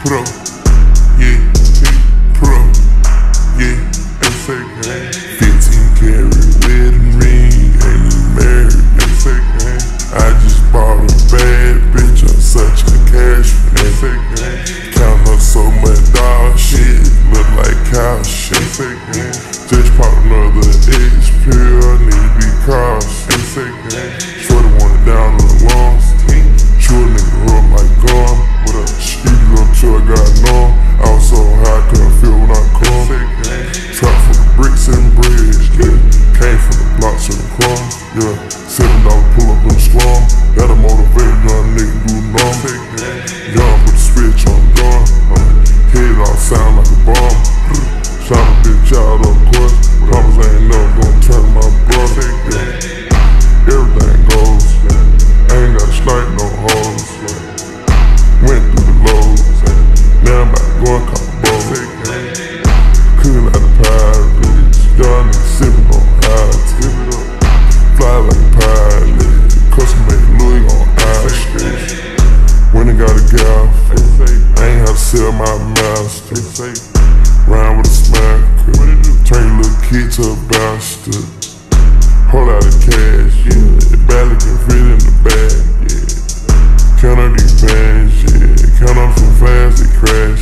pro, yeah, pro, yeah, they say gang. 15 karat wedding ring, ain't even married, they say gang. I just bought a bad bitch, I'm such a cash for that, say gang. Count up so much dog shit, look like cow shit, they say gang. Just bought another X pill, need to be cautious, they say gang. Shorty want it down on the walls, chew a nigga up like gum. What up? Speedy up till I got numb. I was so high, couldn't feel when I come. Trap for bricks and bread, yeah. Came from the blocks and the crumbs, yeah. $7 pull up in the slum. That'll motivate a young nigga do numb. Young put the switch on gun. Head off sound like a bomb. Shot a bitch out of course. Promise I ain't never gonna turn my brother, yeah. Everything goes. I ain't gotta snipe no hoes. Went through the lows. Now I'm about to go and call a boat. Cooking like a pirate. Y'all niggas sippin' on ice. Fly like a pilot. Custom made Louis on ice. When I got a gal, I ain't have to sell my master. Round with a smacker. Turn your little kid to a bastard. Hold out the cash, yeah. It barely can fit in the bag, yeah. Count up these bands, yeah. Count up so fast they crash.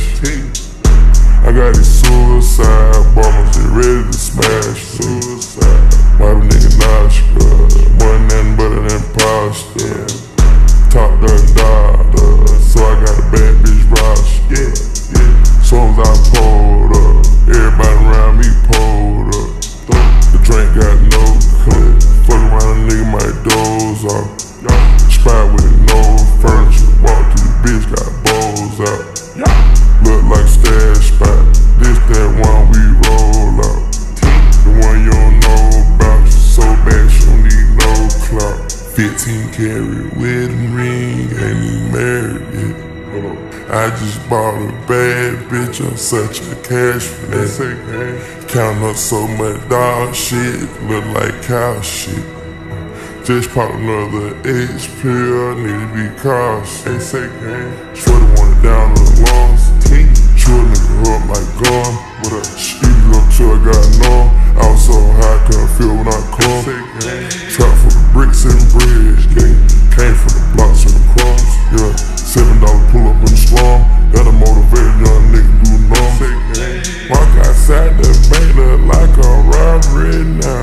I got these suicide bombers, they ready to smash. Suicide. Wipe a nigga nostril. More than nothing but an imposter. Top done dollar, so I got a bad bitch roster. Yeah. Soon as I pulled up, everybody around me pulled up. The drink got no clip. Fuck around a nigga might doze off. Spot with no furniture. Walk through the bitch, got bowls out. Look like stash spot. This that one we roll out. The one you don't know about. She so bad she don't need no clout. 15 karat wedding ring, ain't even married yet. I just bought a bad bitch, I'm such a cash for that. Count up so much dog shit, look like cow shit. Just popped another X pill, need to be cautious. Shorty want it down on the walls, chew a nigga up like gum. What up? Speedy up till I got numb. I was so high, couldn't feel when I come. Trap for the bricks and bread, yeah. Came from the blocks and the crumbs, yeah. $7 pull up in the slum. That'll motivate a young nigga do numb. Walk outside the bank, look like a robbery now.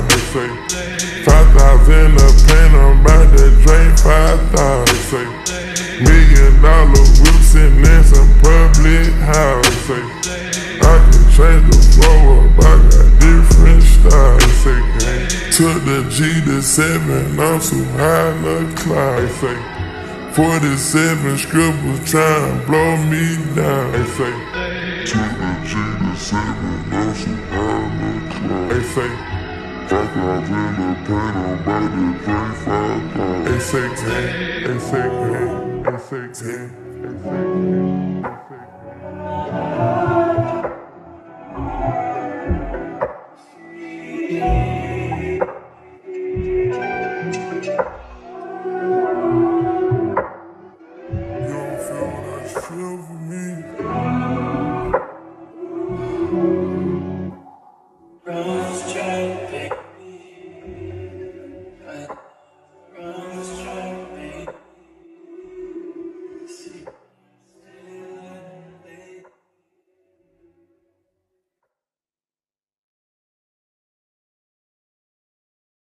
5,000 in the paint, I'm about to drink 5,000. $1 million whips in some public house. I can change the flow up, I got different styles. Took the G to 7, I'm so high in the cloud. 47 scribbles trying to blow me down. Took the G to 7, I'm so high in the cloud. 5,000 in the paint, I'm about to drink 5,000. They say 10, they say 10, they say 10, they say 10.